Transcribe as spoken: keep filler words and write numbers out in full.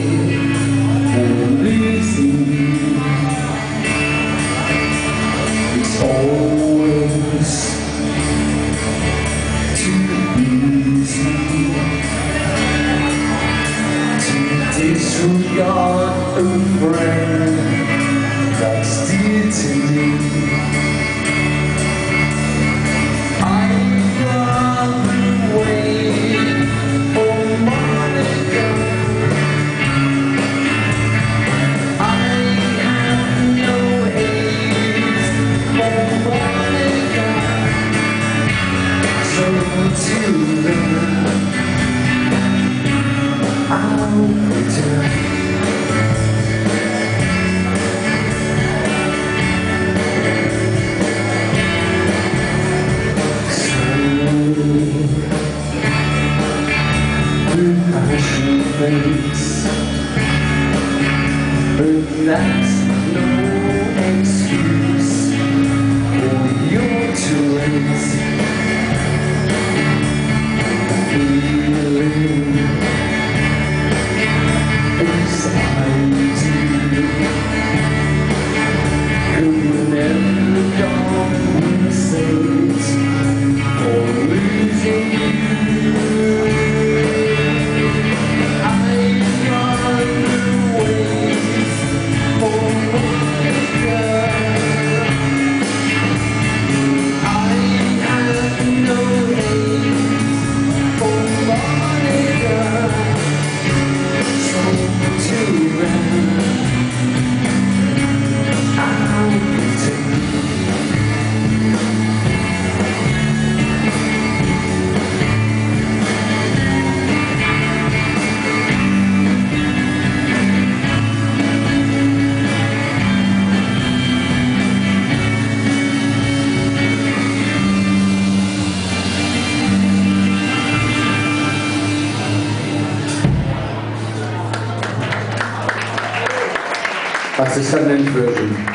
and losing you. It's always too easy to disregard a friend that's dear to me. Face, but that's no excuse for your choice. Feeling as I do could never compensate for losing you. That's the seven inch version.